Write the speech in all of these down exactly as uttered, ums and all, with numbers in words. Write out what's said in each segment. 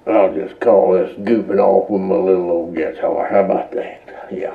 I'll just call this goofing off with my little old guitar. How about that? Yeah.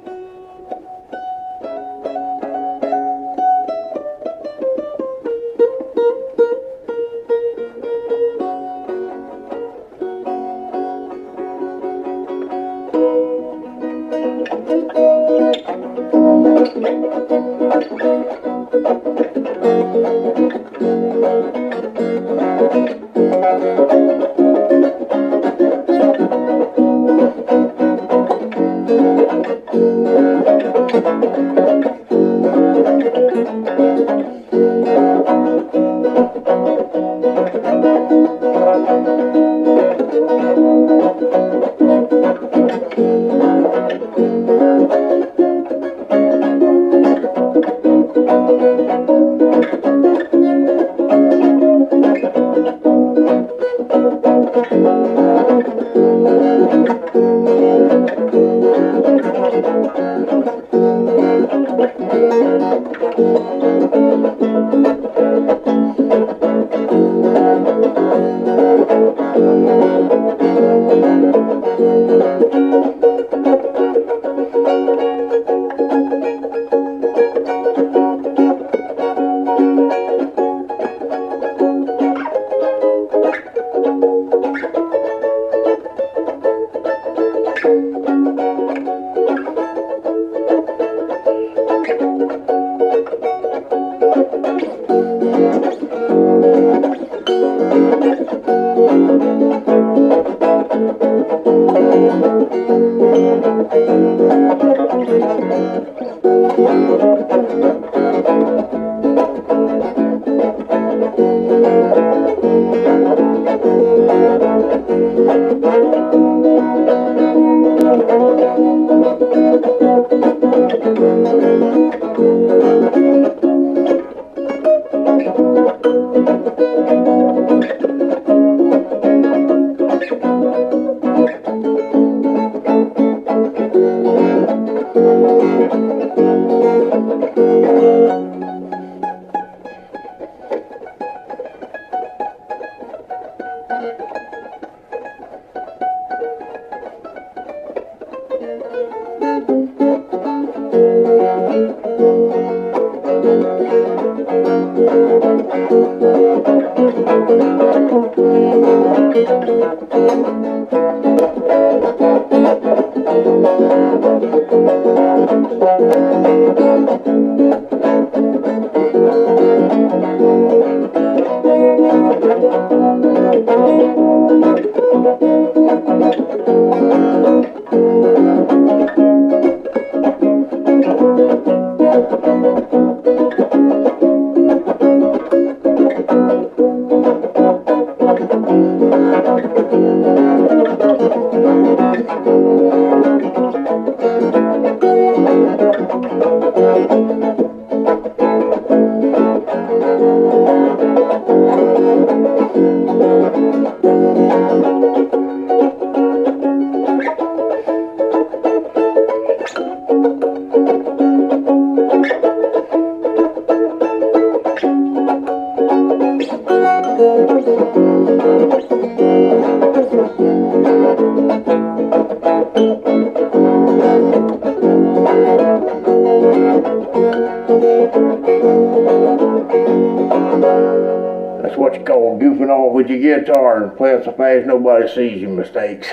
That's what you call goofing off with your guitar and playing so fast nobody sees your mistakes.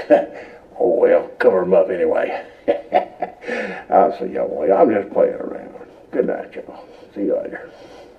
Oh well, cover them up anyway. I'll see y'all later. I'm just playing around. Good night, y'all. See you later.